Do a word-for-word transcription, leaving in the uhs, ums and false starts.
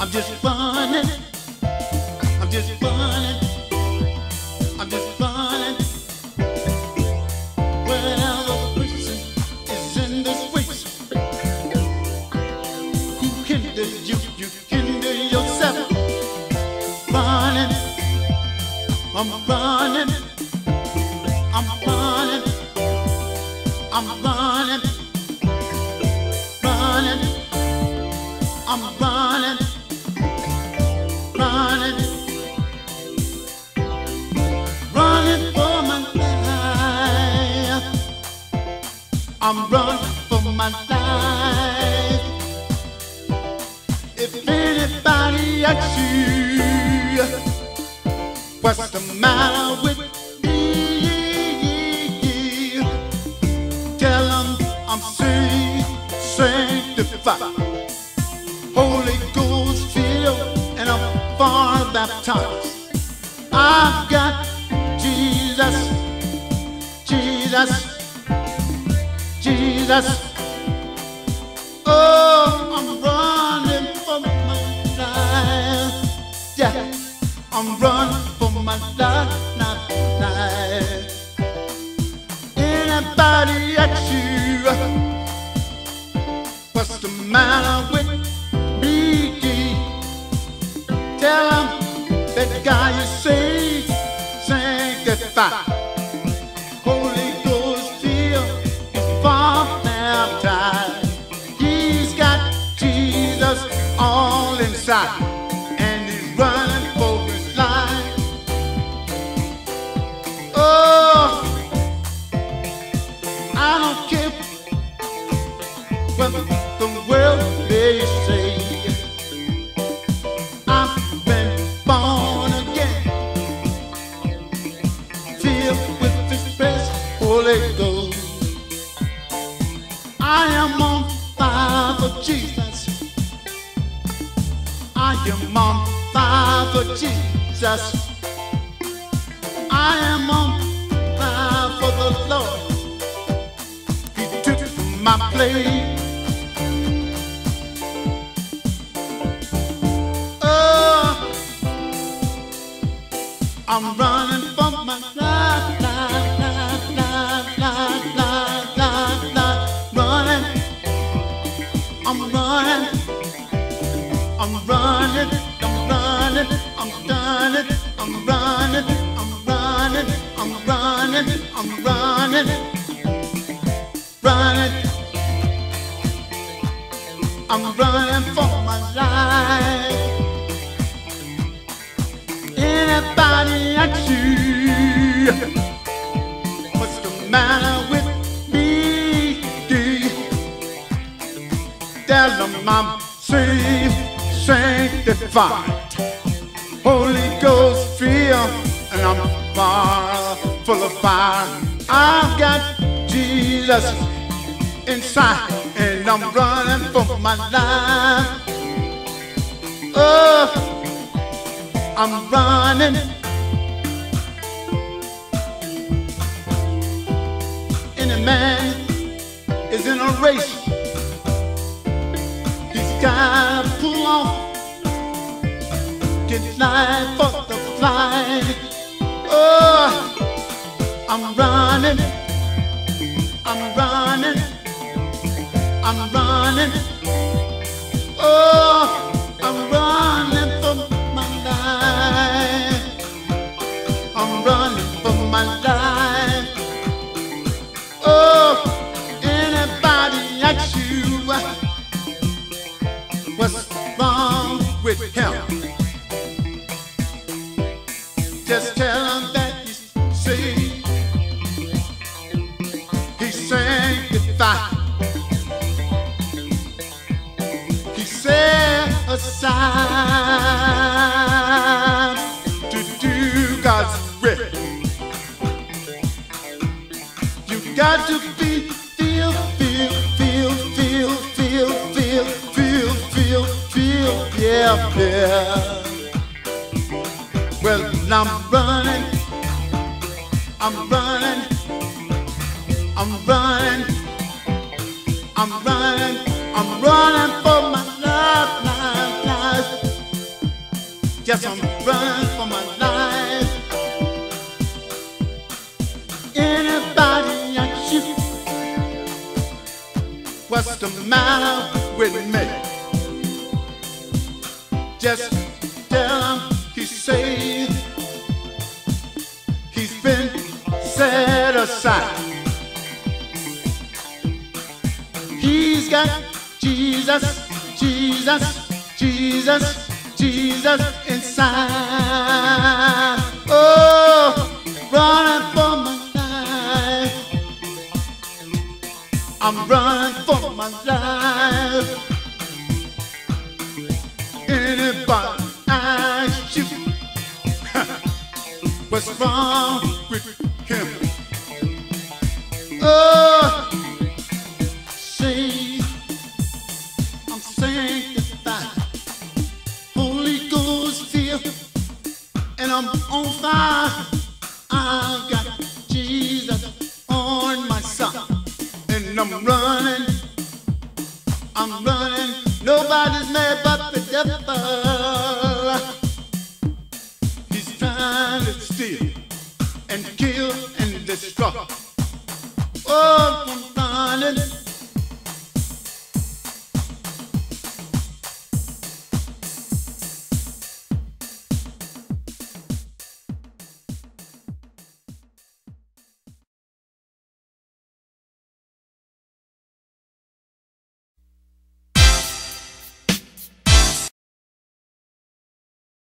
I'm just running. I'm just running. I'm just running. Wherever person is in this race, who hinders you? You hinder yourself. Running. I'm running. I'm running. I'm running. Running. I'm running. Running. Running for my life. I'm running for my life. If anybody asks you what's the matter with me, tell them I'm saved, sanctified, Holy Ghost filled, and I'm far baptized. I've got Jesus, Jesus, Jesus. Oh, I'm running for my life. Yeah, I'm running for my life, not life. Anybody asks you what's the matter with me, tell them that God is saved, sanctified, Holy Ghost filled, and far baptized. He's got Jesus all inside, and he's running for his life. Oh, I don't care what the world may say. I've been born again, filled with His precious Holy Ghost. I am on fire for Jesus. I am on fire for Jesus. I am on fire for the Lord. He took my place. I'm running for my life, life, life, life, life, life, life, life. Running, I'm running, I'm running, I'm running, I'm done it, I'm running, I'm running, I'm running, I'm running, running. I'm running for my life. Anybody asks you what's the matter with me, tell them I'm saved, sanctified, Holy Ghost filled, and I'm fire, full of fire. I've got Jesus inside, and I'm running for my life. Oh, I'm running. Any man is in a race. He's gotta pull off, get life for the flight. Oh, I'm running. I'm running. I'm running. Oh, I'm running for my life. I'm running for my life. Oh, anybody asks you what's wrong with him, just tell him that he's saved, he's sanctified, he's set aside to do God's will. You got to be feel, feel, feel, feel, feel, feel, feel, feel, feel, yeah, yeah. Well, I'm running, I'm running, I'm running, I'm running, I'm running for my life, life, life. Yes, I'm running for my life. Anybody ask you what's the matter with me? Just tell him he's saved. He's been set aside. He's got Jesus, Jesus, Jesus, Jesus inside. Oh, running for my life. I'm running for my life. Anybody ask you what's wrong